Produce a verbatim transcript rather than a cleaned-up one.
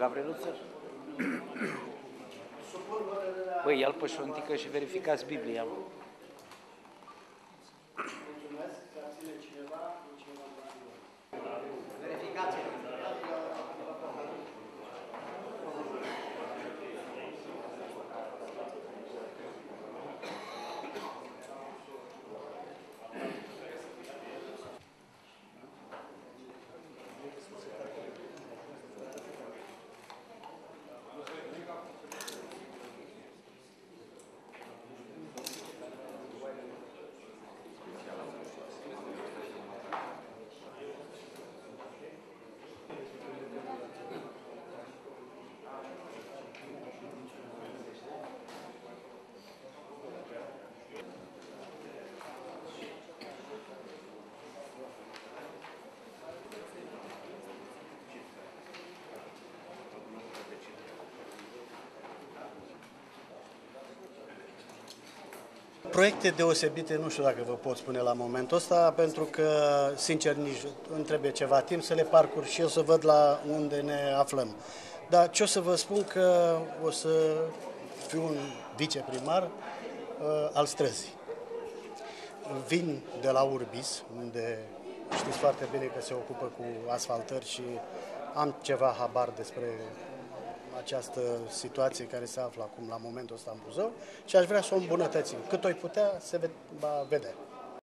Gavriluță? Băi, ia-l pe șontică și verificați Biblia. Proiecte deosebite, nu știu dacă vă pot spune la momentul ăsta, pentru că, sincer, nici îmi trebuie ceva timp să le parcurg și eu să văd la unde ne aflăm. Dar ce o să vă spun că o să fiu un viceprimar uh, al străzii. Vin de la Urbis, unde știți foarte bine că se ocupă cu asfaltări și am ceva habar despre această situație care se află acum la momentul ăsta în Buzău și aș vrea să o îmbunătățim. Cât o putea, se va vedea.